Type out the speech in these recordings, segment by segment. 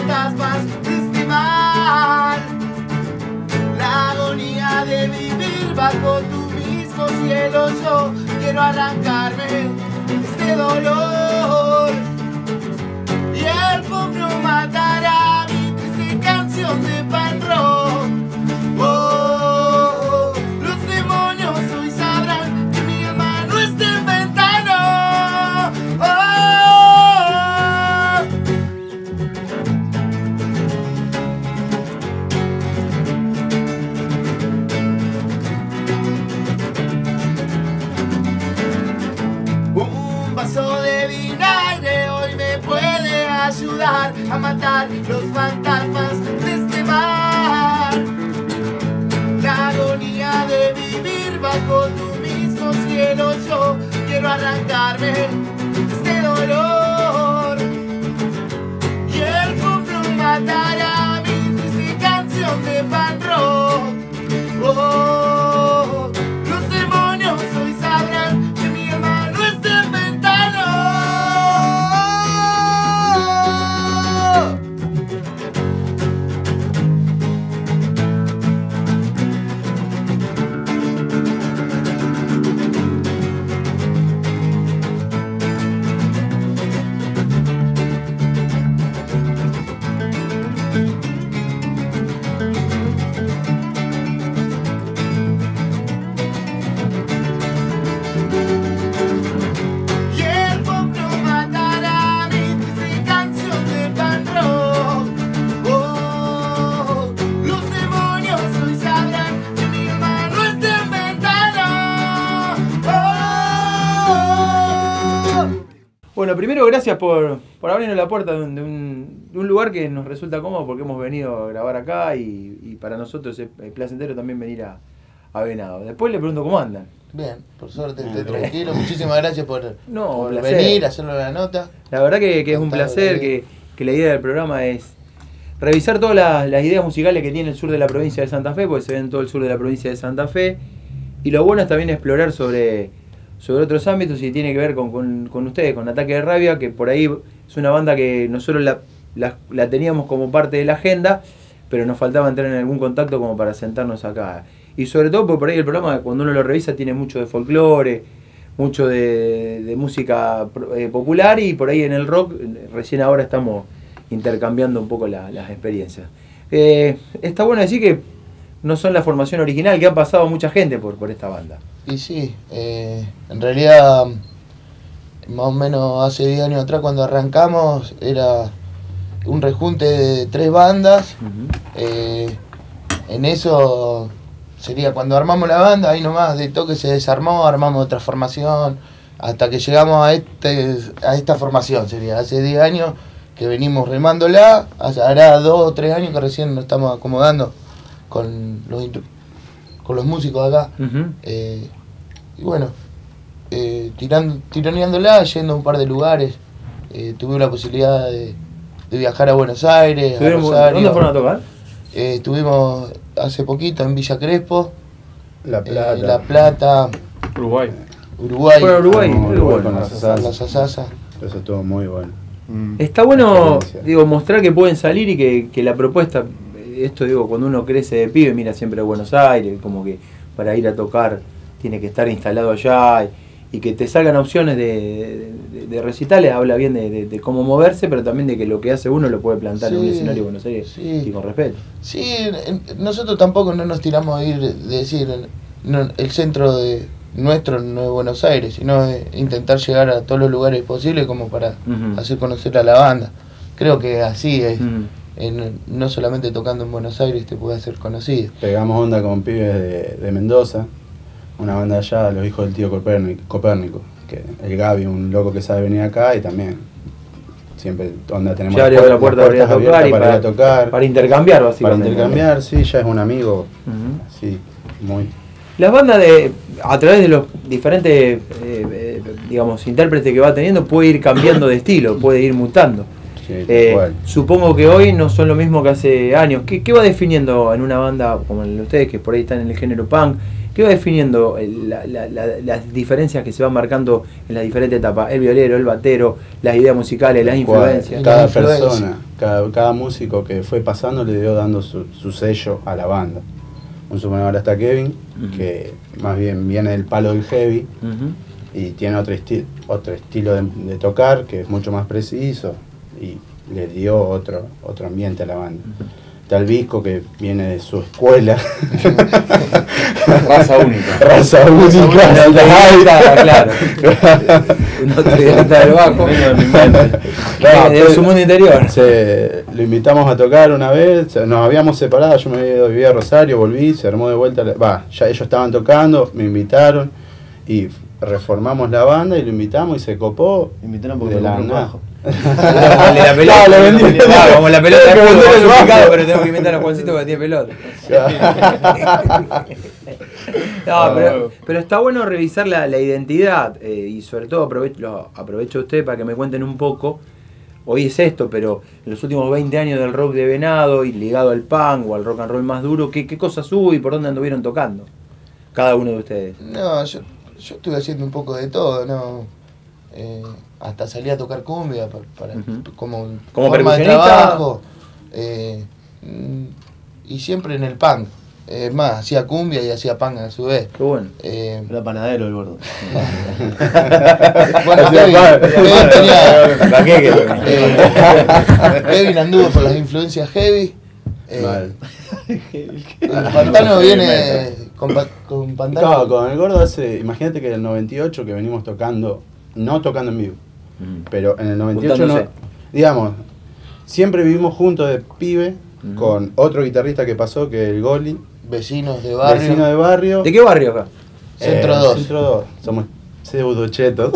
fantasmas de este mar. La agonía de vivir bajo tu mismo cielo, yo quiero arrancarme de este dolor. Y el pop no matará mi triste canción de pan rock. Oh, los demonios hoy sabrán que mi alma no está en ventana. Un vaso de vinagre hoy me puede ayudar a matar los fantasmas de este mar. La agonía de vivir bajo tu mismo cielo, yo quiero arrancarme de este dolor. Y el pop no matará mi triste canción de fan rock. Oh, los demonios hoy sabrán que mi alma no está en ventana. Y el pop no matará mi triste canción de pan rock. Oh, los demonios hoy sabrán que mi alma no está en ventana. Oh. Bueno, primero gracias por abrirnos la puerta de un lugar que nos resulta cómodo porque hemos venido a grabar acá y para nosotros es placentero también venir a Venado. Después le pregunto cómo andan. Bien, por suerte estoy tranquilo. Muchísimas gracias por Un placer. venir, hacerlo la nota. La verdad que es un placer, que la idea del programa es revisar todas las ideas musicales que tiene el sur de la provincia de Santa Fe, porque se ven en todo el sur de la provincia de Santa Fe. Y lo bueno es también explorar sobre otros ámbitos y tiene que ver con ustedes, con Ataque de Rabia, que por ahí es una banda que nosotros la teníamos como parte de la agenda, pero nos faltaba entrar en algún contacto como para sentarnos acá. Y sobre todo porque por ahí el programa, cuando uno lo revisa, tiene mucho de folclore, mucho de música popular, y por ahí en el rock recién ahora estamos intercambiando un poco las experiencias. Está bueno decir que no son la formación original, que ha pasado mucha gente por esta banda. Y sí, en realidad, más o menos hace 10 años atrás cuando arrancamos, era un rejunte de 3 bandas. En eso sería cuando armamos la banda, ahí nomás de toque se desarmó, armamos otra formación, hasta que llegamos a esta formación. Sería hace 10 años que venimos remándola, hará 2 o 3 años que recién nos estamos acomodando con los músicos de acá. Y bueno, tironeándola, yendo a un par de lugares. Tuve la posibilidad de viajar a Buenos Aires, a Rosario. ¿Dónde fueron a tocar? Estuvimos hace poquito en Villa Crespo, La Plata, La Plata, Uruguay. Fueron a Uruguay, Uruguay bueno. con la Sasasa. La Sasasa. Eso estuvo muy bueno. Está bueno, Experiencia. mostrar que pueden salir y que la propuesta, esto cuando uno crece de pibe, mira siempre a Buenos Aires, como que para ir a tocar tiene que estar instalado allá, y que te salgan opciones de recitales, habla bien de cómo moverse, pero también de que lo que hace uno lo puede plantar en un escenario de Buenos Aires y con respeto. Sí, nosotros tampoco no nos tiramos a ir de decir, el centro nuestro no es Buenos Aires, sino intentar llegar a todos los lugares posibles como para hacer conocer a la banda. Creo que así es. No solamente tocando en Buenos Aires te puede hacer conocido. Pegamos onda con pibes de Mendoza, una banda allá, los hijos del tío Copérnico, que el Gaby, un loco que sabe venir acá, y también siempre onda tenemos ya abrió la puerta para ir a tocar, para ir a tocar, para intercambiar básicamente. Para intercambiar, sí, ya es un amigo, sí, muy. Las bandas a través de los diferentes digamos intérpretes que va teniendo puede ir cambiando de estilo, puede ir mutando. Sí, supongo que hoy no son lo mismo que hace años. ¿Qué va definiendo en una banda como la de ustedes, que por ahí están en el género punk? ¿Qué va definiendo las diferencias que se van marcando en las diferentes etapas? El violero, el batero, las ideas musicales, las influencias. Cada cada músico que fue pasando le dio dando su sello a la banda. Un suponedor ahora está Kevin, que más bien viene del palo del heavy y tiene otro estilo de tocar que es mucho más preciso y le dio otro ambiente a la banda. Está el Visco, que viene de su escuela. Raza única. Raza única. Claro. Un autodidacta del bajo. De su mundo interior. Lo invitamos a tocar una vez, nos habíamos separado, yo me había ido a vivir a Rosario, volví, se armó de vuelta, ya ellos estaban tocando, me invitaron y reformamos la banda y lo invitamos y se copó. Invitaron porque de la compró un nada. bajo. La pelota, le vendí. Como la pelota de fútbol, el bajo. picado, pero tengo que inventar a Juancito que tiene pelota. No, pero está bueno revisar la identidad y sobre todo aprovecho a ustedes para que me cuenten un poco. Hoy es esto, pero en los últimos 20 años del rock de Venado y ligado al punk o al rock and roll más duro, ¿qué cosas hubo y por dónde anduvieron tocando? Cada uno de ustedes. No, yo estuve haciendo un poco de todo, ¿no? Hasta salí a tocar cumbia como forma de trabajo. Y siempre en el punk. Es más, hacía cumbia y hacía punk a su vez. Qué bueno. Era panadero el gordo. Bueno, Kevin anduvo por las influencias heavy. El Pantano viene con Pantano. Claro, con el gordo imagínate que en el 98 que venimos tocando, no tocando en vivo, pero en el 98 no, digamos, siempre vivimos juntos de pibe con otro guitarrista que pasó, que es el Goli. Vecinos de barrio. Vecino de barrio. ¿De qué barrio acá? Centro 2. Centro 2. Somos pseudochetos.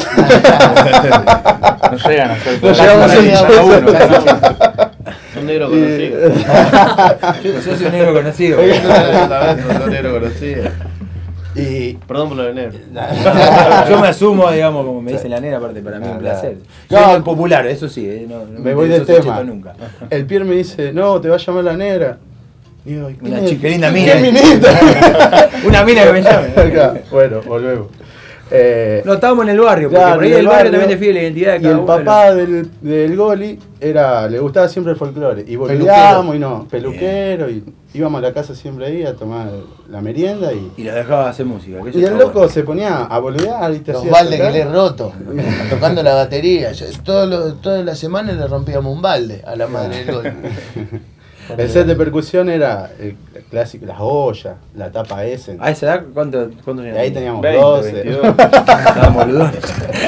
No llegan a ser. No llegamos a ser Son negros conocidos. Yo soy un negro conocido. Son negros conocidos. Y Perdón por lo de negro. Yo me asumo, digamos, como me dice la nena, aparte para mí un placer. Yo soy popular, eso sí, no me voy de tema. Nunca. El Pierre me dice, no, te va a llamar la negra. Digo, Una chica linda mina. ¿Qué minita? Una mina que me llame. Bueno, volvemos. No, estábamos en el barrio, porque claro, por ahí el barrio también define la identidad de y cada el uno. papá del Goli le gustaba siempre el folclore. Y volvíamos peluquero, y íbamos a la casa siempre ahí a tomar la merienda. Y los dejaba hacer música. Y el loco se ponía a boludear y te los hacía baldes que tocar. le he roto, tocando la batería. Toda la semana le rompíamos un balde a la madre del Goli. El set de percusión era el clásico, las ollas, la tapa S. ¿A esa edad cuánto Y ahí teníamos 20, 12. 22. Estábamos ludones.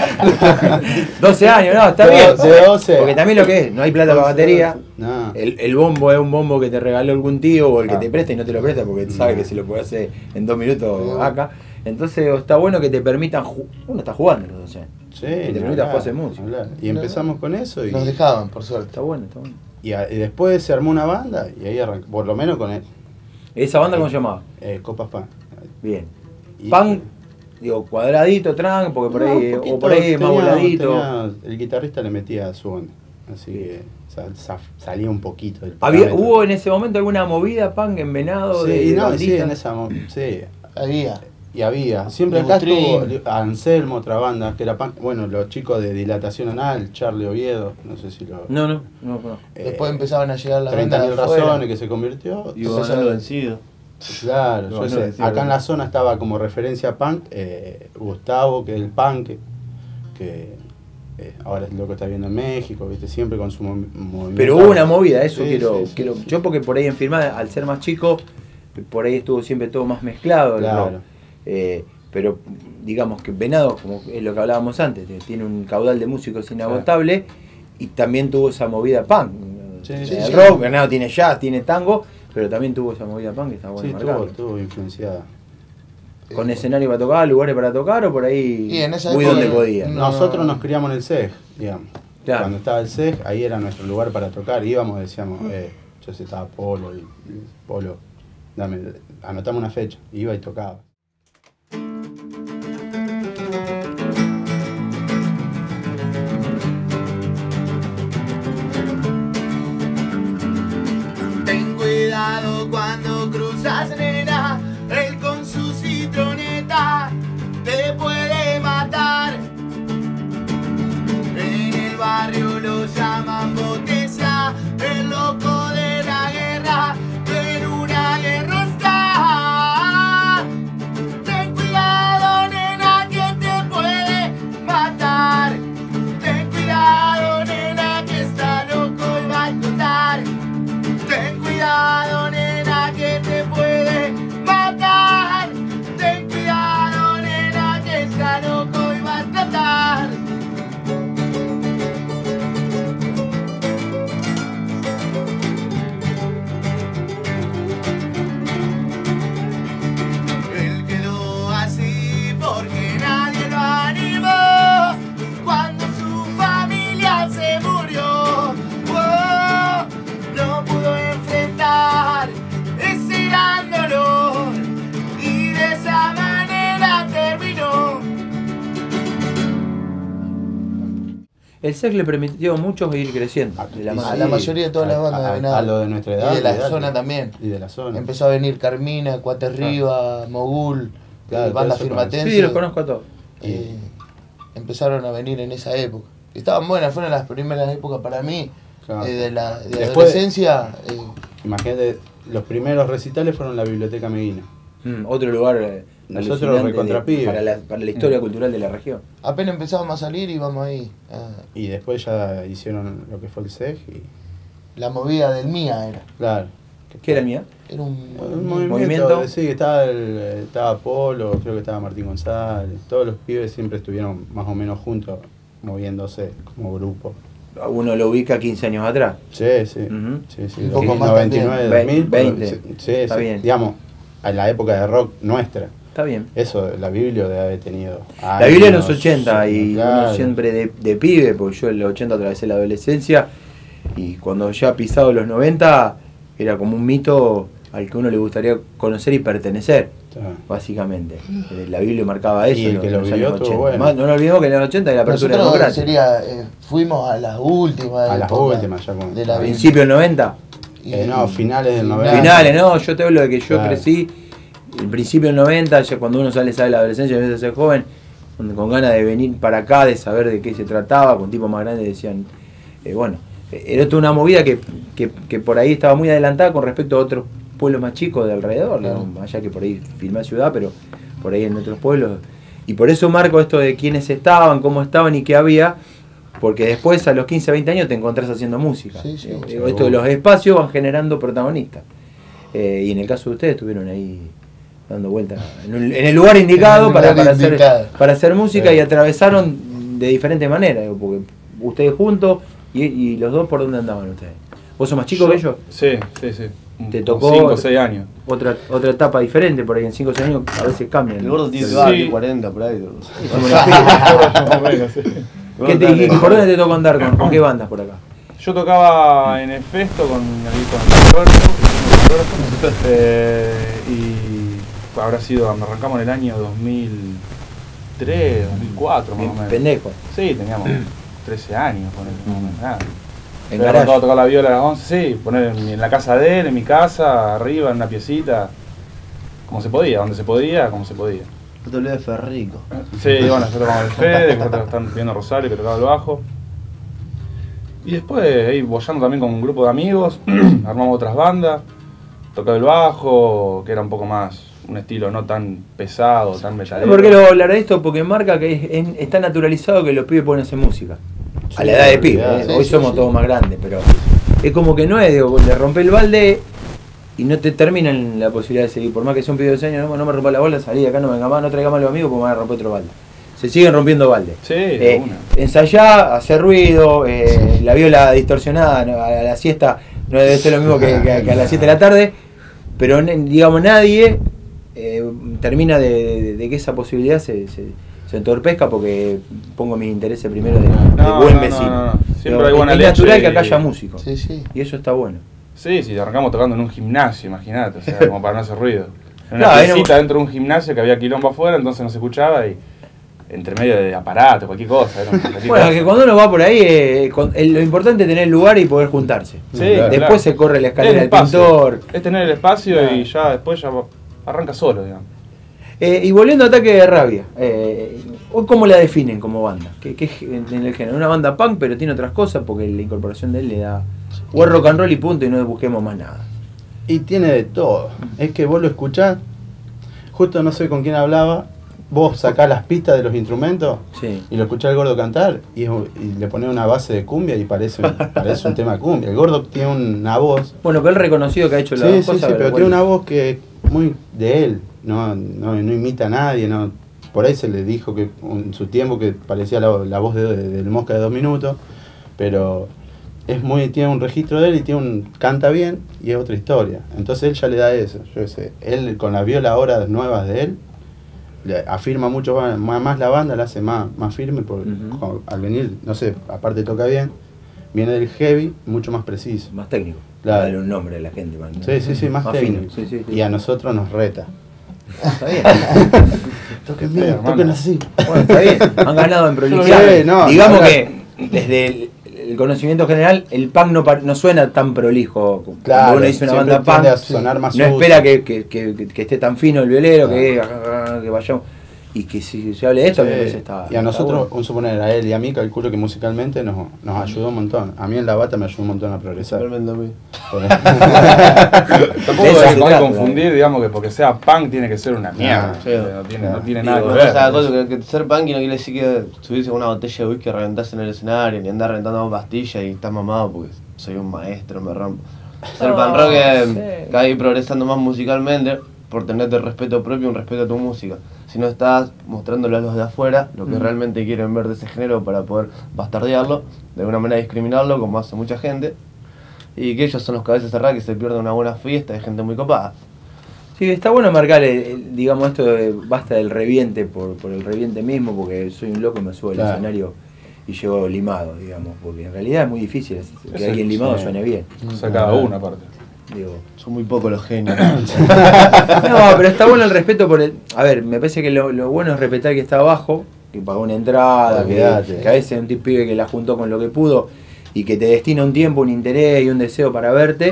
12 años, no, está bien. De 12. Porque también lo que es, no hay plata para batería. No. El bombo es un bombo que te regaló algún tío o el que te presta y no te lo presta porque sabe que se lo puede hacer en 2 minutos acá. Entonces está bueno que te permitan, uno está jugando los 12 años. Sí, que te permitas hacer música. Y empezamos con eso. Y Nos dejaban, por suerte. Está bueno, está bueno. Y después se armó una banda y ahí arrancó, por lo menos con él. ¿Esa banda cómo se llamaba? Copas Pan. Bien. Y- Pan, digo, cuadradito, trank, porque por ahí, No, un o por ahí poquito, más voladito. el guitarrista le metía su onda. Así que salía un poquito del ¿Había, parámetro. ¿Hubo en ese momento alguna movida punk en Venado? Sí, no, bandita? sí, en esa sí. Había. Y había, siempre acá estuvo Anselmo, otra banda, que era punk, bueno, los chicos de Dilatación Anal, Charlie Oviedo, no sé si lo... No. Después empezaban a llegar las 30.000 bandas de afuera. razones que se convirtió. Y Gonzalo vencido. Claro, No, yo sé, no, acá en la zona estaba como referencia punk, Gustavo, que es el punk, que ahora el loco está viviendo en México, viste, siempre con su movimiento. Pero hubo una movida, eso Sí, quiero, sí. quiero. Yo porque por ahí en Firmada, al ser más chico, por ahí estuvo siempre todo más mezclado. Claro. ¿no? Pero digamos que Venado, como es lo que hablábamos antes, tiene un caudal de músicos inagotable y también tuvo esa movida punk. Sí, El sí, sí. rock, Venado tiene jazz, tiene tango, pero también tuvo esa movida punk que está bueno Sí, marcarlo. estuvo influenciada. Con escenario para tocar, lugares para tocar o por ahí Y en esa muy época donde podía. no- Nosotros nos criamos en el CEG, digamos. Claro. Cuando estaba el CEG, ahí era nuestro lugar para tocar. Íbamos, decíamos, yo sé, estaba Polo, y Polo, anotame una fecha. Iba y tocaba. Ten cuidado cuando cruzas, nena, él con su citroneta te puede matar. En el barrio lo llaman botella, El sex le permitió a muchos ir creciendo. De la mano. A la mayoría de todas las bandas de Venado. A lo de nuestra edad. Y de la olvidate. zona también. Y de la zona. Empezó a venir Carmina, Cuaterriba, Mogul, Claro, bandas todo eso firmatenses. Sí, los conozco a todos. Empezaron a venir en esa época. Estaban buenas, fueron las primeras épocas para mí. Claro. De Después- adolescencia. Imagínate, los primeros recitales fueron la Biblioteca Meguina. Otro lugar Nosotros alucinante recontrapibes. para la historia cultural de la región. Apenas empezábamos a salir y vamos ahí. Y después ya hicieron lo que fue el SEG y. La movida del MIA era. Claro. ¿Qué era el mía? Era un movimiento. Sí, estaba Polo, creo que estaba Martín González. Todos los pibes siempre estuvieron más o menos juntos, moviéndose como grupo. Uno lo ubica 15 años atrás. Sí, sí. Ujú. Sí, Un poco 2000, más 99, también. 2000. 20. Sí, Está sí, bien. digamos, en la época de rock nuestra. Está bien. Eso, la Biblia debe haber tenido. La Biblia en los años, 80 y claro. uno siempre de pibe, porque yo en los 80 atravesé la adolescencia y cuando ya pisado los 90 era como un mito al que uno le gustaría conocer y pertenecer, Claro. básicamente. La Biblia marcaba eso Y el en que los lo vivió años estuvo 80. bueno. No nos olvidemos que en los 80 era la apertura Nosotros democrática. fuimos a las últimas. A las épocas últimas, ya con- de la a Biblia. Principio del 90. No, finales del 90. Finales, no, yo te hablo de que yo Claro. crecí en principio del 90, ya cuando uno sale de la adolescencia y empieza a ser joven, con ganas de venir para acá, de saber de qué se trataba, con tipos más grandes decían, era toda una movida que por ahí estaba muy adelantada con respecto a otros pueblos más chicos de alrededor, Claro. ¿no? Allá que por ahí filmé ciudad, pero por ahí en otros pueblos. Y por eso marco esto de quiénes estaban, cómo estaban y qué había, porque después a los 15, 20 años te encontrás haciendo música. Sí, sí. Esto de los espacios van generando protagonistas. Y en el caso de ustedes estuvieron ahí dando vueltas en el lugar indicado En el para, lugar para, hacer, indicado. para hacer música Sí. y atravesaron de diferentes maneras, digo, porque ustedes juntos y los dos, ¿por dónde andaban ustedes? ¿Vos sos más chico que ellos? Sí, sí, sí. Te Con tocó- 5 o 6 años. Otra etapa diferente, por ahí en 5 o 6 años a veces cambian. El gordo tiene Sí. edad de 40 por ahí. Somos los pibes. Más o menos, sí. ¿Por dónde te tocó andar con qué bandas por acá? Yo tocaba en el Festo con el Roberto, y habrá sido, me arrancamos en el año 2003, 2004 más o Bien menos. pendejo. Sí, teníamos 13 años, ponele, más o menos, nada. En Me garage. arrancaba a tocar la viola a las 11, sí, poner en la casa de él, en mi casa, arriba, en una piecita, como se podía, donde se podía, como se podía. No te olvides de Ferrico. Sí, bueno, yo tocaba el Fede, que nosotros están viendo Rosario, que tocaba el bajo. Y después ahí boyando también con un grupo de amigos, armamos otras bandas, tocaba el bajo, que era un poco más, un estilo no tan pesado, tan metalero. ¿Por qué lo voy a hablar de esto? Porque marca que está naturalizado que los pibes pueden hacer música. A la edad de pibe, ¿eh? Sí, Hoy sí, somos sí. todos más grandes, pero es como que no es, digo, le rompe el balde y no te terminan la posibilidad de seguir. Por más que sea un pibe de 12 años, no me rompa la bola, salí de acá, no venga más, no traiga más los amigos porque me van a romper otro balde. Se siguen rompiendo balde. Sí, de una. Ensayar, hacer ruido, la viola distorsionada, ¿no? A la siesta no debe ser lo mismo que a las 7 de la tarde, pero digamos nadie termina de que esa posibilidad se entorpezca porque pongo mis intereses primero de buen vecino. No. Siempre Digo, hay buena es leche. natural que acá haya músicos. Sí, sí. Y eso está bueno. Sí, sí, arrancamos tocando en un gimnasio, imagínate, o sea, como para no hacer ruido. En una Claro, piecita dentro de un gimnasio que había quilombo afuera, entonces no se escuchaba y entre medio de aparatos, cualquier cosa. Era cualquier Bueno, cosa. que cuando uno va por ahí, lo importante es tener el lugar y poder juntarse. Sí, Claro. Después claro. se corre la escalera El del espacio. pintor. Es tener el espacio Claro. y ya después ya arranca solo, digamos. Y volviendo a Ataque de Rabia, ¿hoy cómo la definen como banda? ¿Qué es en el género? Una banda punk, pero tiene otras cosas porque la incorporación de él le da o es rock and roll y punto y no busquemos más nada. Y tiene de todo. Es que vos lo escuchás, justo no sé con quién hablaba, vos sacás las pistas de los instrumentos Sí. y lo escuchás al gordo cantar y le ponés una base de cumbia y parece un tema de cumbia. El gordo tiene una voz. Bueno, que él reconocido que ha hecho las Sí, dos sí, cosas. sí, pero bueno. tiene una voz que es muy de él, no imita a nadie, no. Por ahí se le dijo que en su tiempo que parecía la voz del Mosca de 2 minutos, pero tiene un registro de él y canta bien y es otra historia. Entonces él ya le da eso, yo sé. Él con la viola ahora nuevas de él, le afirma mucho más la banda, la hace más firme, porque Ujú. al venir, no sé, aparte toca bien, viene del heavy, mucho más preciso. Más técnico. Claro. Darle un nombre a la gente. Man. Sí, más técnico. fino. Sí. Y a nosotros nos reta. Está bien. Toquen Sí, bien, hermano. toquen así. Bueno, está bien. Han ganado en prolijidad. Sí, no, Digamos ahora- que desde el conocimiento general, el punk no suena tan prolijo. Claro, cuando uno dice una banda siempre tiende punk, a sonar más no sucio. espera que esté tan fino el violero, que vayamos. Y que si se hable de esto, Sí. me parece está. Y a nosotros, está un suponer, a él y a mí, calculo que musicalmente nos ayudó un montón. A mí en la bata me ayudó un montón a progresar. Realmente a mí. Tampoco De eso hay se que trata, confundir, digamos, que porque sea punk tiene que ser una mierda. sí. No tiene Digo, nada que no ver. pasa la cosa que ser punky no quiere decir que subirse con una botella de whisky y reventarse en el escenario, ni andar reventando pastillas y estar mamado porque soy un maestro, me rompo. Ser punk rock es sí. cada vez progresando más musicalmente por tenerte respeto propio y un respeto a tu música. Si no estás mostrándole a los de afuera lo que realmente quieren ver de ese género para poder bastardearlo, de alguna manera discriminarlo, como hace mucha gente, y que ellos son los cabezas cerradas que se pierden una buena fiesta de gente muy copada. Sí, está bueno marcar, digamos, esto de basta del reviente por el reviente mismo, porque soy un loco y me subo al Claro. escenario y llego limado, digamos, porque en realidad es muy difícil que Sí, alguien limado sí. suene bien. O sea, cada uno aparte. Digo. Son muy pocos los genios. No, pero está bueno el respeto por el. A ver, me parece que lo bueno es respetar que está abajo, que pagó una entrada, Olvídate. que a veces es un pibe que la juntó con lo que pudo y que te destina un tiempo, un interés y un deseo para verte.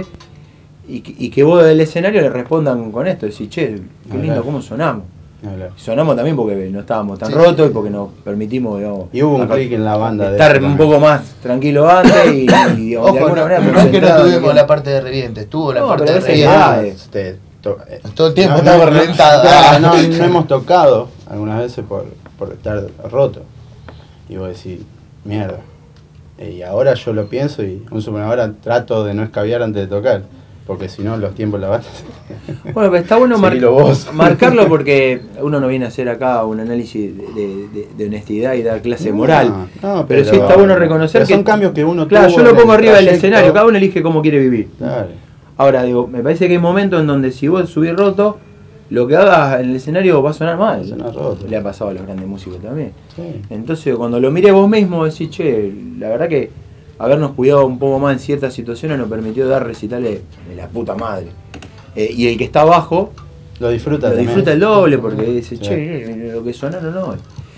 Y que vos del escenario le respondan con esto, decir, che, qué lindo cómo sonamos. Sonamos también porque no estábamos tan rotos y porque nos permitimos, digamos, Y hubo un clic en la banda. de estar eso un también. poco más tranquilo antes y digamos, de Ojo, alguna no, manera no es que no concentrado, tuvimos que- la parte de reviente, estuvo la No, parte pero de esa reviente. edad, Todo el tiempo no, estaba no, reventada. claro, no hemos tocado algunas veces por estar roto. Y vos decís, mierda. Y ahora yo lo pienso y ahora trato de no escabiar antes de tocar. Porque si no, los tiempos la bata. Bueno, pero está bueno Seguilo vos. marcarlo porque uno no viene a hacer acá un análisis de honestidad y dar clase de moral. No, pero sí está bueno reconocer pero que son cambios que uno claro, tuvo yo lo en pongo el arriba del trayecto. escenario, cada uno elige cómo quiere vivir. Claro. Ahora digo, me parece que hay momentos en donde si vos subís roto, lo que hagas en el escenario va a sonar mal. Va a sonar roto. Le ha pasado a los grandes músicos también. Sí. Entonces cuando lo miré vos mismo decís, che, la verdad que habernos cuidado un poco más en ciertas situaciones nos permitió dar recitales de la puta madre. Y el que está abajo Lo disfruta lo también. disfruta el doble porque dice, Sí. che, lo que sonaron no.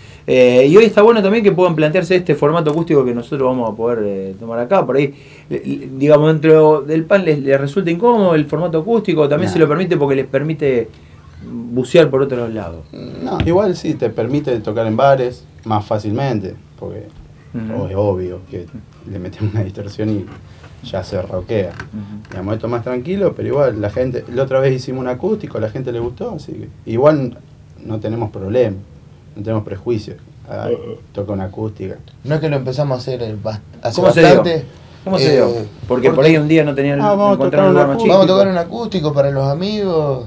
Y hoy está bueno también que puedan plantearse este formato acústico que nosotros vamos a poder tomar acá. Por ahí, digamos, dentro del pan les resulta incómodo el formato acústico, también Nah. se lo permite porque les permite bucear por otros lados. No, igual sí, te permite tocar en bares más fácilmente. Porque Ujú. es obvio que le metemos una distorsión y ya se roquea. Digamos, esto más tranquilo, pero igual la gente, la otra vez hicimos un acústico, a la gente le gustó, así que igual no tenemos problema, no tenemos prejuicios. Toca una acústica. No es que lo empezamos a hacer hace ¿Cómo se bastante. dio? ¿Cómo se dio? Porque por ahí un día no tenían vamos a encontrar tocar un lugar una más acústica. chico. Vamos a tocar un acústico para los amigos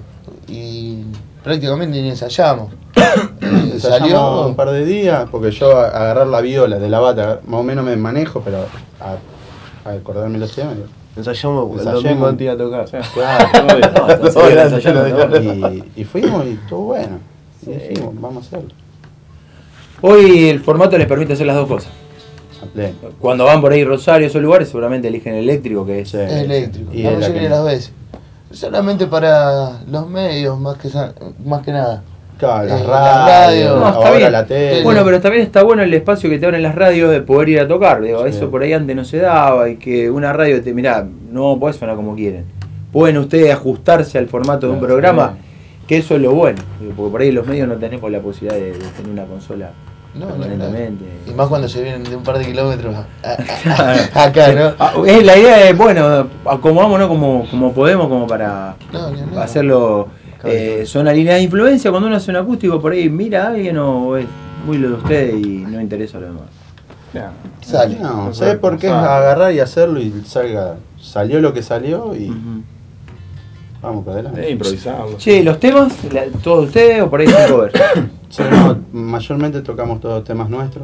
y prácticamente ni ensayamos. Ensayamos Salió un par de días, porque yo a agarrar la viola de la bata, más o menos me manejo, pero a acordarme los temas. Ensayamos el Ensayemos. domingo antes de ir a tocar. Claro. No, entonces, No, ya no, ensayando, no, ¿no? Y fuimos y estuvo bueno. Y dijimos, vamos a hacerlo. Hoy el formato les permite hacer las dos cosas. A pleno. Cuando van por ahí Rosario, esos lugares, seguramente eligen el eléctrico, que es... Sí. es eléctrico, Y la es la mayoría que- de las veces. Solamente para los medios, más que nada. Claro, las las radios, radios. No, está ahora bien. la tele. Bueno, pero también está bueno el espacio que te abren las radios de poder ir a tocar. Digo, Sí. eso por ahí antes no se daba y que una radio te mirá, no podés sonar como quieren. Pueden ustedes ajustarse al formato de un Claro, programa, que eso es lo bueno. Digo, porque por ahí los medios no tenemos la posibilidad de tener una consola No, permanentemente. Y más cuando se vienen de un par de kilómetros acá, ¿no? La idea es, bueno, acomodámonos como podemos, como para No, ni hablar. hacerlo. Son las líneas de influencia. Cuando uno hace un acústico por ahí, mira a alguien o es muy lo de ustedes y no interesa lo demás. Ya. Sale. No, ¿sabes por qué? Es agarrar y hacerlo y salió lo que salió y vamos para adelante. Improvisarlo. Che, los temas, todos ustedes o por ahí son covers. Sí, no, mayormente tocamos todos temas nuestros,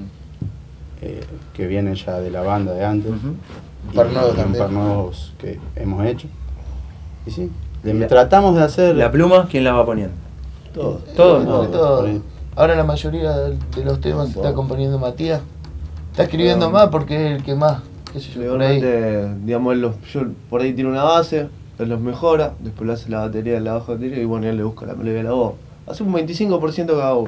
que vienen ya de la banda de antes. Un par nuevos un también. par nuevos que hemos hecho. Y sí, tratamos de hacer... La pluma, ¿quién la va poniendo? Todo. Todo. Entre No, todos. por ahí. Ahora la mayoría de los temas se está componiendo Matías. Está escribiendo más porque es el que más, qué sé yo, por ahí. Legalmente, digamos, yo por ahí tiene una base, él los mejora, después le hace la batería, la baja batería y bueno, él le busca la melodía de la voz. Hace un 25% cada uno.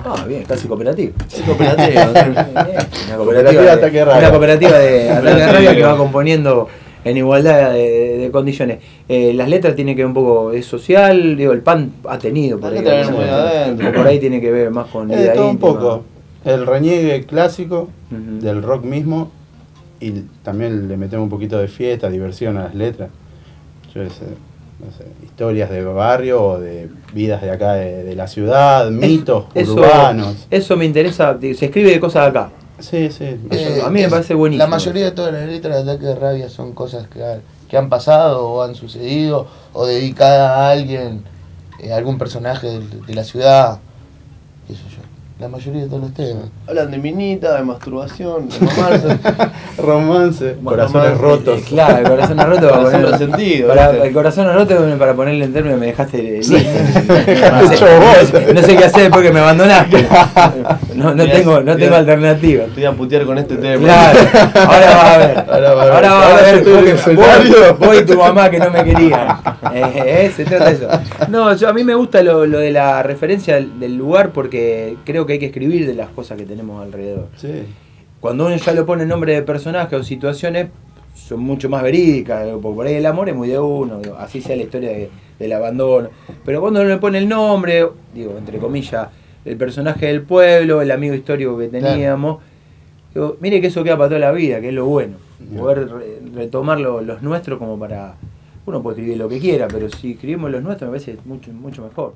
Ah, bien, casi cooperativa. Es cooperativa. Una Cooperativa de Ataque Rabia. Una cooperativa de Ataque Rabia que va componiendo en igualdad de condiciones. Las letras tienen que ver un poco, es social, digo, el pan ha tenido por Las ahí. letras vienen muy adentro. Por ahí tiene que ver más con vida Todo un íntima. poco. El reniegue clásico Ujú. del rock mismo y también le metemos un poquito de fiesta, diversión a las letras. Yo qué sé, no sé, historias de barrio o de vidas de acá de la ciudad, mitos urbanos. Eso me interesa, se escribe de cosas de acá. Sí, sí. A mí me parece buenísimo. La mayoría de todas las letras de Ataque de Rabia son cosas que han pasado o han sucedido o dedicadas a alguien, algún personaje de la ciudad, qué sé yo. La mayoría de todos los temas. Hablan de minita, de masturbación, de mamarse. Romance, corazones rotos. Claro, el corazón roto para Corazón ponerlo resentido, para, ¿viste? el corazón roto para ponerle en términos me dejaste listo. hecho vos. No sé qué hacer después que me abandonaste. No Mirá, tengo mirá. alternativa. Te voy a putear con este tema. Claro, ahora vas a ver. Ahora va a ver. Ahora vas a Ahora ver yo estoy en el vos escenario. y tu mamá que no me querían. Se trata de eso. No, a mí me gusta lo de la referencia del lugar porque creo que hay que escribir de las cosas que tenemos alrededor. Sí. Cuando uno ya lo pone nombre de personaje o situaciones, son mucho más verídicas, porque por ahí el amor es muy de uno, digo, así sea la historia del abandono. Pero cuando uno le pone el nombre, digo, entre comillas, el personaje del pueblo, el amigo histórico que teníamos, digo, mire que eso queda para toda la vida, que es lo bueno. Poder retomar los nuestros como para... Uno puede escribir lo que quiera, pero si escribimos los nuestros me parece mucho, mucho mejor.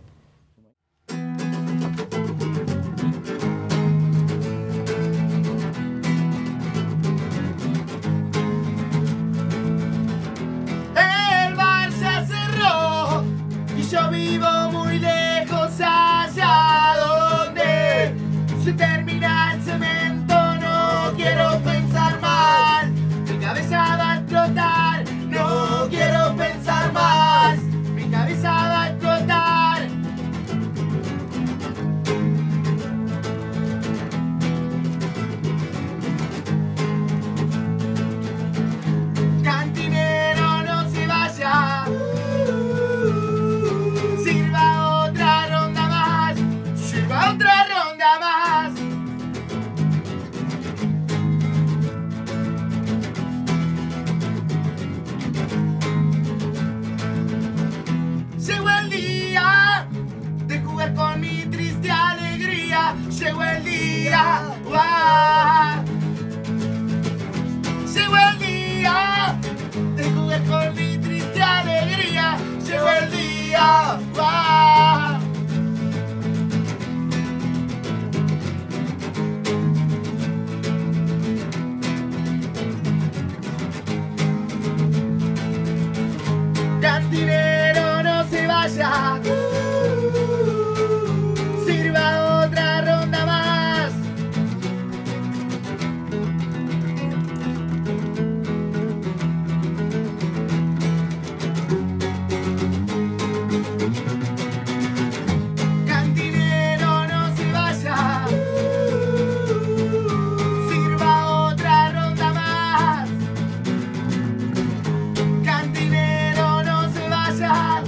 El bar se cerró y yo vivo muy lejos allá donde se termina el cemento. No quiero pensar mal, mi cabeza va a explotar. No quiero pensar más, mi cabeza va a explotar. Cantinero, no se vaya. Sirva otra ronda más. Sirva otra ronda más. Llegó el día de jugar con mi triste alegría. Llegó el día. ¡Uah! Llegó el día de jugar con mi triste alegría. Llegó el día. ¡Uah! Cantinero, no se vaya. Sirva otra ronda más. Cantinero, no se vaya. Sirva otra ronda más. Cantinero, no se vaya.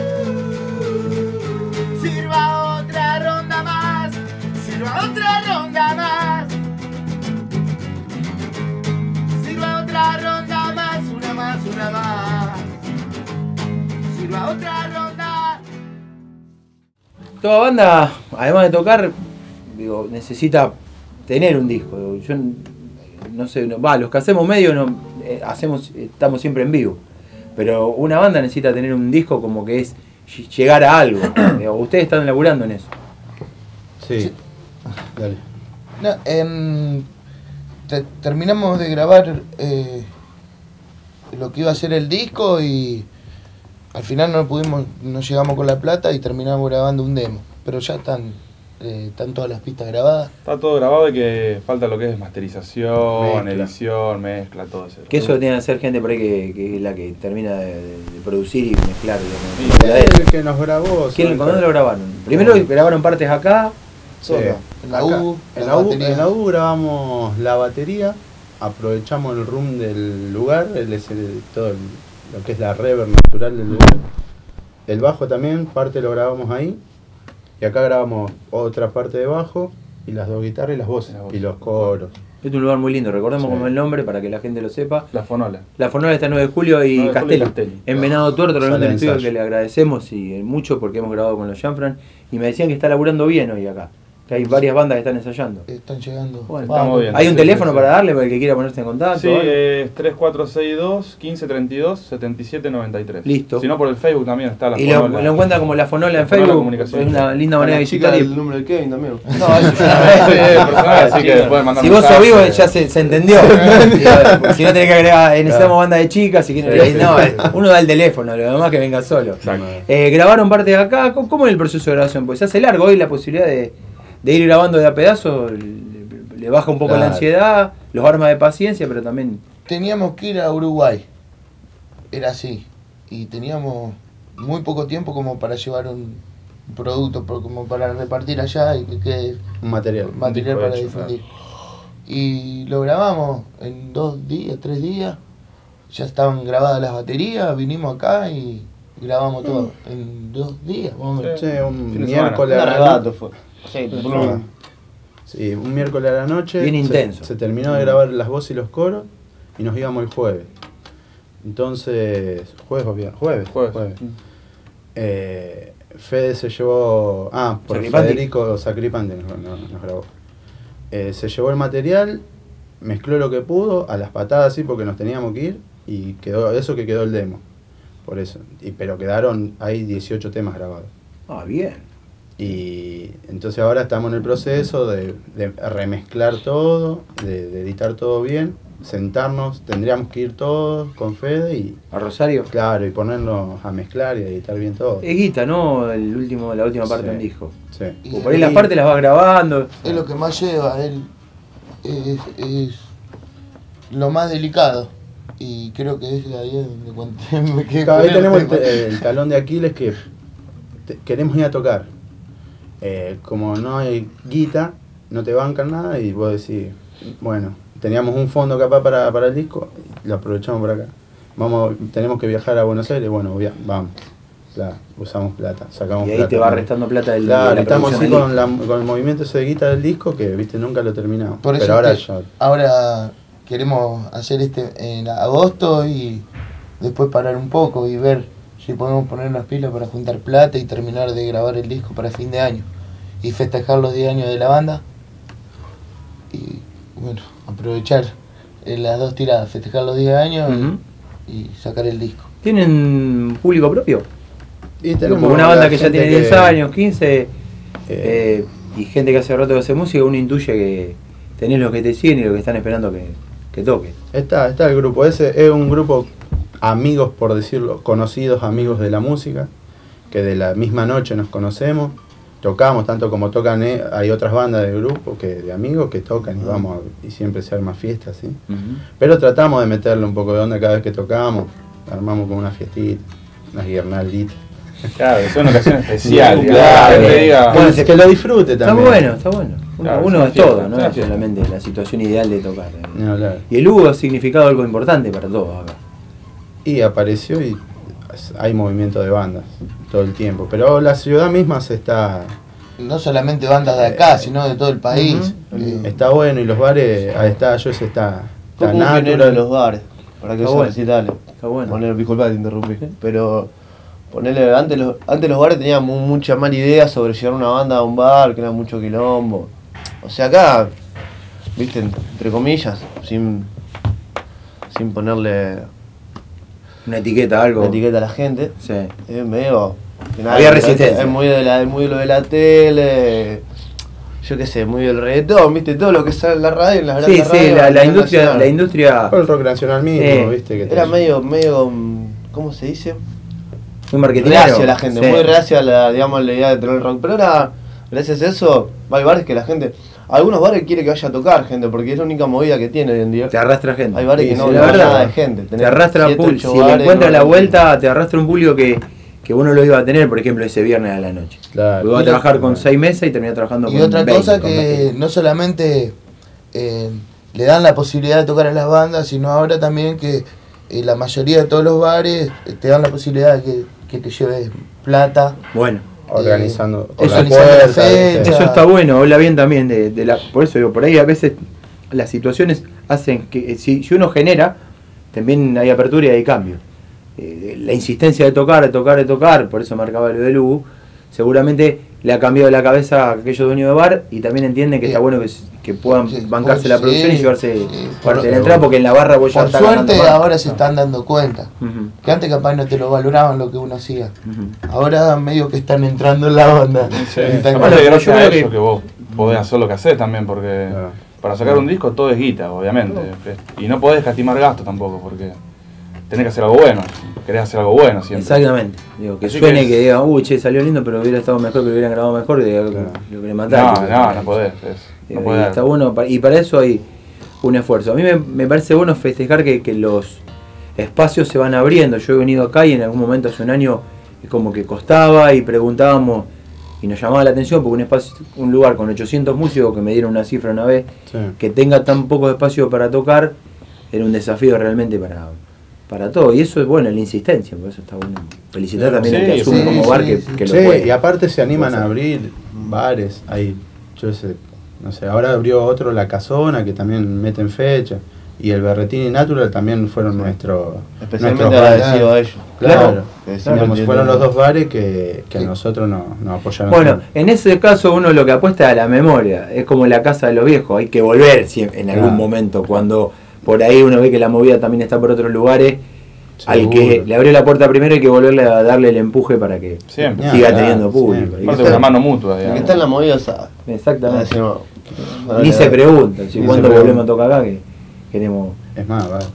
Sirva otra ronda más. Sirva otra ronda más. Sirva otra ronda más. Una más, una más. Sirva otra ronda. Toda banda, además de tocar, digo, necesita tener un disco. Digo, yo no sé, los que hacemos medio estamos siempre en vivo. Pero una banda necesita tener un disco como que es llegar a algo. Digo, ustedes están laburando en eso. Sí. Dale. No, terminamos de grabar lo que iba a ser el disco y al final no llegamos con la plata y terminamos grabando un demo. Pero ya están todas las pistas grabadas. Está todo grabado y que falta lo que es masterización, Mezcla. edición, mezcla, todo eso. Que eso tiene que ser gente por ahí que es la que termina de producir y mezclar. Sí, El que nos grabó. ¿Cuándo lo grabaron? Primero grabaron partes acá. Sí. En la U, En la batería. en la U grabamos la batería, aprovechamos el room del lugar, lo que es la reverb natural del lugar. El bajo también, parte lo grabamos ahí. Y acá grabamos otra parte de bajo y las 2 guitarras y las voces y los coros. Es un lugar muy lindo, recordemos Sí. como el nombre para que la gente lo sepa. La Fonola. La Fonola está en 9 de julio y 9 de julio y Castelli. Castelli. En Venado Tuerto, Sala realmente de el estudio ensayo. que le agradecemos y mucho porque hemos grabado con los Janfran. Y me decían que está laburando bien hoy acá. Que hay varias bandas que están ensayando. Están llegando. Bueno, está muy bien. ¿Hay un Sí, teléfono sí, sí. para darle para el que quiera ponerse en contacto? Sí, o algo? es 3462 1532 7793. Listo. Si no, por el Facebook también está la Y lo Fonola. encuentra como la Fonola en La Fonola Facebook. Comunicación. Es una linda manera de La chica visitar. del número de Kevin también. No, eso Sí, personal, así que pueden mandar si vos sos mensajes. vivo ya se entendió. Si no tenés que agregar, necesitamos banda de chicas, si quieren, Sí, no, sí. uno da el teléfono, lo demás que venga solo. Exacto. Grabaron parte de acá, ¿cómo es el proceso de grabación? Pues se hace largo hoy la posibilidad de ir grabando de a pedazo, le baja un poco la Claro. ansiedad, los arma de paciencia, pero también... Teníamos que ir a Uruguay. Era así. Y teníamos muy poco tiempo como para llevar un producto, como para repartir allá y que quede Un material. material disco para hecho, difundir. Y lo grabamos en 2 días, 3 días. Ya estaban grabadas las baterías, vinimos acá y grabamos todo. En 2 días, más o menos. Sí, un Fin de miércoles Un a la arrebato noche. fue. Sí, Sí, un miércoles a la noche. Bien intenso. Se terminó de grabar las voces y los coros y nos íbamos el jueves. Entonces, jueves o viernes. Jueves. Jueves. Fede se llevó. Por Sacripanti. Federico Sacripanti nos grabó. Se llevó el material, mezcló lo que pudo, a las patadas sí, porque nos teníamos que ir, y quedó eso que quedó el demo. Por eso. Pero quedaron, hay 18 temas grabados. Ah, bien. Y entonces ahora estamos en el proceso de remezclar todo, de editar todo bien, sentarnos, tendríamos que ir todos con Fede y ¿A Rosario? claro, y ponernos a mezclar y editar bien todo. Es guita, ¿no? La última parte Sí. del disco. Sí. Y Por ahí las partes las vas grabando. es lo que más lleva, es lo más delicado. Y creo que es ahí donde cuando me quedé Cada con vez tenemos tema. el talón de Aquiles que queremos ir a tocar. Como no hay guita, no te bancan nada y vos decís, bueno, teníamos un fondo capaz para el disco, lo aprovechamos por acá. Tenemos que viajar a Buenos Aires, bueno, vamos. Claro, usamos plata, sacamos Y ahí plata. te va restando plata del Claro, de la estamos así producción del con el movimiento ese de guita del disco que, viste, nunca lo terminamos. Por eso Pero ahora es que ya... ahora queremos hacer en agosto y después parar un poco y ver si podemos poner las pilas para juntar plata y terminar de grabar el disco para fin de año y festejar los 10 años de la banda y bueno, aprovechar las 2 tiradas, festejar los 10 años Ujú. y sacar el disco. ¿Tienen público propio? Y Porque tenemos una banda la que ya gente tiene 10 que- años, 15, eh, y gente que hace rato que hace música, uno intuye que tenés los que te siguen y los que están esperando que toque. Está el grupo ese, es un grupo amigos, por decirlo, conocidos amigos de la música, que de la misma noche nos conocemos, tocamos tanto como tocan, hay otras bandas de grupo, de amigos que tocan y vamos, y siempre se arma fiesta, ¿sí? Pero tratamos de meterle un poco de onda cada vez que tocamos, armamos como una fiestita, unas guirnalditas. Claro, es una ocasión especial. Sí, digamos, claro. que te diga, Bueno, Es que lo disfrute Está también. bueno, está bueno. Claro, Uno es una es fiesta, todo, no es una es fiesta. solamente la situación ideal de tocar. Ni hablar. Y el Hugo ha significado algo importante para todos acá. Y apareció y hay movimiento de bandas todo el tiempo, pero la ciudad misma se está... No solamente bandas de acá, sino de todo el país. Está bueno y los bares, ahí está, yo ese está Fue como un Natural. pionero de los bares, para que Está esos bueno. recitales. Está bueno. Poner, disculpa, te interrumpí. Pero ponerle, antes los bares tenían mucha mala idea sobre llevar una banda a un bar, que era mucho quilombo. O sea, acá, viste, entre comillas, sin ponerle Una etiqueta, algo. una etiqueta a la gente, Sí. es medio... que nada, Había que resistencia. Es muy muy lo de la tele, yo qué sé, muy del reggaetón, viste, todo lo que sale en la radio, en las Sí, grandes sí, radios, la a nivel industria, nacional. la industria Por el rock nacional mismo, Sí. viste que Era medio, ¿cómo se dice? muy marketingero. Reacia la gente, Sí. muy reacia a la idea de tener el rock. Pero ahora, gracias a eso, hay bares que la gente, algunos bares quiere que vaya a tocar gente, porque es la única movida que tiene hoy en día. Te arrastra gente. Hay bares Sí, que no sí, no la va verdad. nada de gente. Te Tenés arrastra 7, público. 8 Si le bares, encuentras no- la vuelta, te arrastra un público que uno lo iba a tener, por ejemplo, ese viernes a la noche. Claro. Porque va a Y trabajar con bueno. 6 meses y termina trabajando Y con otra 20, cosa con que 20. no solamente le dan la posibilidad de tocar a las bandas, sino ahora también que la mayoría de todos los bares te dan la posibilidad de que te lleves plata Bueno, organizando la fecha. Eso está bueno, habla bien también de la. Por eso digo, por ahí a veces las situaciones hacen que si uno genera, también hay apertura y hay cambio. La insistencia de tocar, por eso marcaba lo de Lugu, seguramente le ha cambiado la cabeza a aquellos dueños de bar y también entienden que está bueno que puedan bancarse la producción y llevarse parte de la entrada, porque en la barra vos ya por estás suerte ganando más. ahora se están dando cuenta. Que antes capaz no te lo valoraban lo que uno hacía. Ahora medio que están entrando en la onda. Sí. Están- Aparte, Bueno, gracias yo a creo ellos que- que vos podés hacer lo que haces también, porque Claro. para sacar un disco todo es guita, obviamente. Y no podés escatimar gastos tampoco, porque tenés que hacer algo bueno. Querés hacer algo bueno siempre. Exactamente. Digo, que Así suene, que que diga, uy, che, salió lindo, pero hubiera estado mejor, que lo hubieran grabado mejor, que diga, Claro. lo que le mataron. No podés. Digo, No y podés. está bueno, y para eso hay un esfuerzo. A mí me parece bueno festejar que los espacios se van abriendo. Yo he venido acá y en algún momento hace un año es como que costaba y preguntábamos y nos llamaba la atención porque un lugar con 800 músicos, que me dieron una cifra una vez, Sí. que tenga tan poco espacio para tocar, era un desafío realmente para todo. Y eso es bueno, la insistencia, por eso está bueno. Felicitar también al que Sí, asume sí, como bar sí, que, sí. que lo Sí, puede. y aparte se animan Puede a ser. abrir bares, hay, yo sé, no sé, ahora abrió otro La Casona que también meten fecha, y el Berretín y Natural también fueron nuestros Especialmente bares. agradecido a ellos. Claro, Que siempre digamos, tienen- fueron los dos bares que a nosotros nos apoyaron. Bueno, siempre. en ese caso uno lo que apuesta es a la memoria, es como la casa de los viejos, hay que volver en algún Claro. momento, cuando por ahí uno ve que la movida también está por otros lugares, al que Seguro. le abrió la puerta primero hay que volverle a darle el empuje para que Siempre. siga Claro, teniendo público. siempre. Y Aparte que de una mano mutua, El que digamos. está en la movida sabe. Exactamente. Decimos, Ni se pregunta, si Ni cuando se volvemos pregunta. a tocar acá que queremos. Es más, va.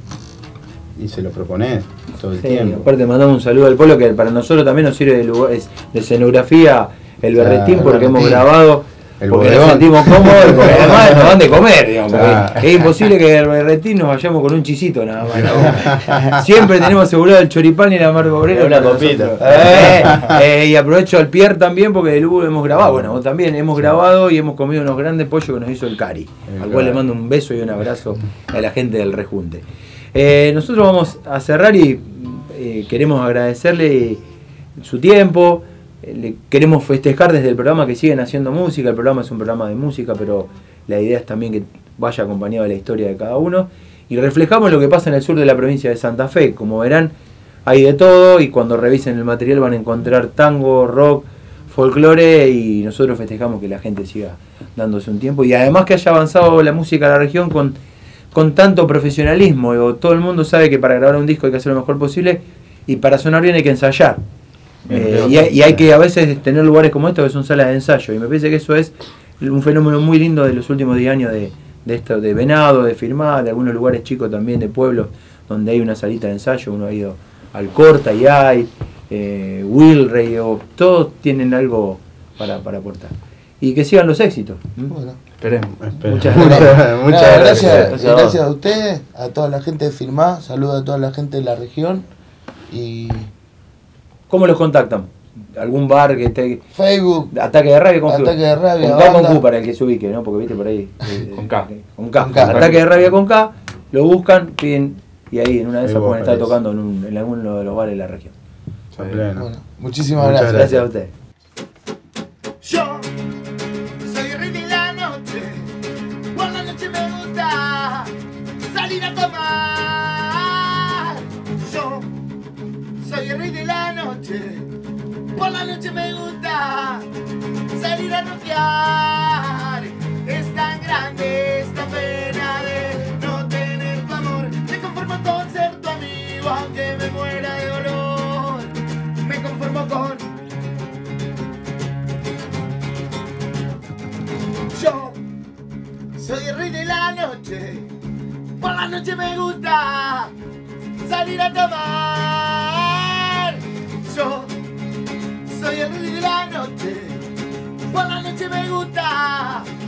Y se lo propones todo el Sí, tiempo. aparte mandamos un saludo al Polo, que para nosotros también nos sirve de lugar, de escenografía el Claro, berretín, porque hemos berretín. grabado, El porque nos bodegón. sentimos cómodos y porque además nos dan de comer, digamos, porque Claro. es imposible que el berretín nos vayamos con un chisito nada más. ¿No? Siempre tenemos asegurado el choripán y el amargo obrero. Y una para copita. nosotros. Y aprovecho al Pierre también, porque de Lugo hemos grabado, bueno, vos también hemos grabado y hemos comido unos grandes pollos que nos hizo el Cari, al cual le mando un beso y un abrazo a la gente del Rejunte. Nosotros vamos a cerrar y queremos agradecerle su tiempo, le queremos festejar desde el programa que siguen haciendo música. El programa es un programa de música, pero la idea es también que vaya acompañado de la historia de cada uno, y reflejamos lo que pasa en el sur de la provincia de Santa Fe. Como verán, hay de todo, y cuando revisen el material van a encontrar tango, rock, folclore, y nosotros festejamos que la gente siga dándose un tiempo, y además que haya avanzado la música de la región con tanto profesionalismo. Digo, todo el mundo sabe que para grabar un disco hay que hacer lo mejor posible, y para sonar bien hay que ensayar. Y hay que a veces tener lugares como estos que son salas de ensayo, y me parece que eso es un fenómeno muy lindo de los últimos 10 años de esto, de Venado, de Firmar, de algunos lugares chicos también, de pueblos donde hay una salita de ensayo. Uno ha ido al Corta y hay Wilray, todos tienen algo para aportar, y que sigan los éxitos. Bueno. Esperemos. Muchas Nada, Muchas gracias. gracias. Gracias a ustedes, a toda la gente de Firmá, saludos a toda la gente de la región y ¿Cómo los contactan? ¿Algún bar que esté? Facebook, Ataque de rabia con Ataque de Rabia, con K, con banda. Q, para el que se ubique, ¿no? Porque viste por ahí. Con K. Con K. Con K. Ataque de rabia con K, lo buscan, piden, y ahí en una de esas Facebook pueden estar aparece. tocando en alguno de los bares de la región. A pleno. bueno, muchísimas Muchas gracias. Gracias a ustedes. Yo soy el rey de la noche, por la noche me gusta salir a tomar. Yo soy el rey de la noche, por la noche me gusta salir a rockear. Es tan grande esta pena de no tener tu amor, me conformo con ser tu amigo aunque me muera de dolor. Me conformo con yo soy el rey de la noche, por la noche me gusta salir a tomar. Yo soy el rey de la noche, por la noche me gusta